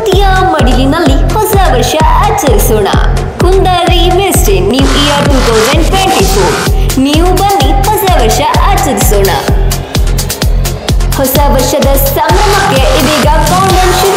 ಪ್ರಕೃತಿಯ ಮಡಿಲಿನಲ್ಲಿ ಹೊಸ ವರ್ಷ ಆಚರಿಸೋಣ. ಕುಂದಾರಿ ಮಿಸ್ಟೆ ನ್ಯೂ ಇಯರ್ 2024. ನೀವು ಬನ್ನಿ ಹೊಸ ವರ್ಷ ಆಚರಿಸೋಣ. ಹೊಸ ವರ್ಷದ ಸಂಭ್ರಮಕ್ಕೆ ಇದೀಗ ಕೌಂಟ್ಡೌನ್